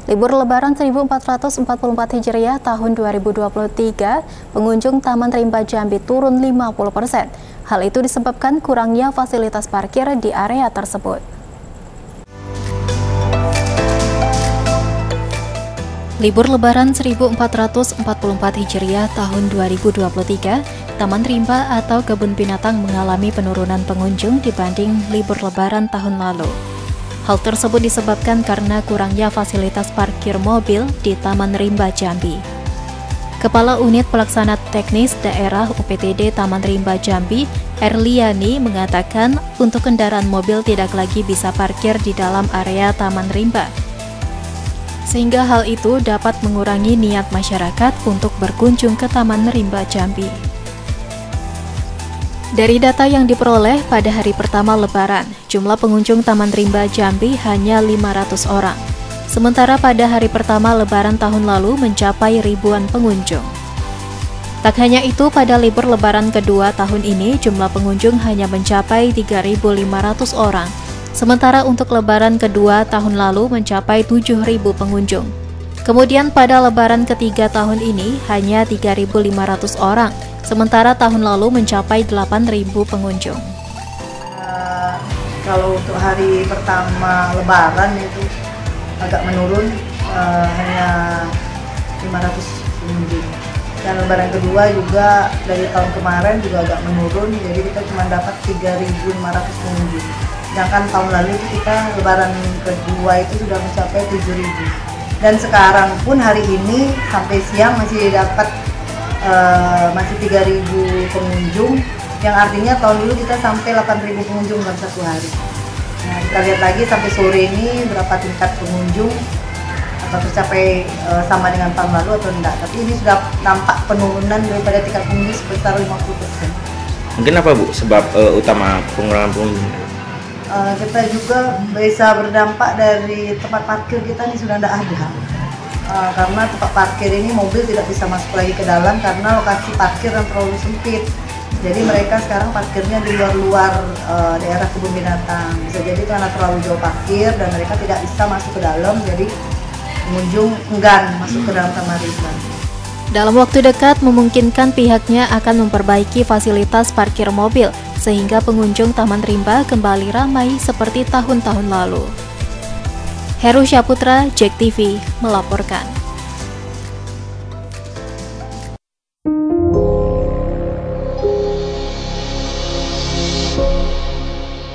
Libur Lebaran 1444 Hijriah tahun 2023, pengunjung Taman Rimba Jambi turun 50%. Hal itu disebabkan kurangnya fasilitas parkir di area tersebut. Libur Lebaran 1444 Hijriah tahun 2023, Taman Rimba atau Kebun Binatang mengalami penurunan pengunjung dibanding libur Lebaran tahun lalu. Hal tersebut disebabkan karena kurangnya fasilitas parkir mobil di Taman Rimba Jambi. Kepala Unit Pelaksana Teknis Daerah UPTD Taman Rimba Jambi, Erliani, mengatakan untuk kendaraan mobil tidak lagi bisa parkir di dalam area Taman Rimba, sehingga hal itu dapat mengurangi niat masyarakat untuk berkunjung ke Taman Rimba Jambi. Dari data yang diperoleh pada hari pertama Lebaran, jumlah pengunjung Taman Rimba Jambi hanya 500 orang. Sementara pada hari pertama Lebaran tahun lalu mencapai ribuan pengunjung. Tak hanya itu, pada libur Lebaran kedua tahun ini jumlah pengunjung hanya mencapai 3.500 orang. Sementara untuk Lebaran kedua tahun lalu mencapai 7.000 pengunjung. Kemudian pada Lebaran ketiga tahun ini hanya 3.500 orang. Sementara tahun lalu mencapai 8.000 pengunjung. Kalau untuk hari pertama Lebaran itu agak menurun, hanya 500 pengunjung. Dan Lebaran kedua juga dari tahun kemarin juga agak menurun, jadi kita cuma dapat 3.500 pengunjung. Sedangkan tahun lalu itu kita Lebaran kedua itu sudah mencapai 7.000. Dan sekarang pun hari ini sampai siang masih dapat masih 3.000 pengunjung, yang artinya tahun dulu kita sampai 8.000 pengunjung dalam satu hari. Nah, kita lihat lagi sampai sore ini berapa tingkat pengunjung, atau tercapai sama dengan tahun lalu atau enggak. Tapi ini sudah nampak penurunan daripada tingkat pengunjung sebesar 50%. Mungkin apa Bu sebab utama pengurangan pengunjung? Kita juga bisa berdampak dari tempat parkir kita ini sudah tidak ada. Karena tempat parkir ini mobil tidak bisa masuk lagi ke dalam karena lokasi parkir yang terlalu sempit. Jadi mereka sekarang parkirnya di luar daerah kebun binatang. Bisa jadi karena terlalu jauh parkir dan mereka tidak bisa masuk ke dalam, jadi pengunjung enggan masuk ke dalam Taman Rimba. Dalam waktu dekat memungkinkan pihaknya akan memperbaiki fasilitas parkir mobil sehingga pengunjung Taman Rimba kembali ramai seperti tahun-tahun lalu. Heru Syaputra, JEK TV, melaporkan.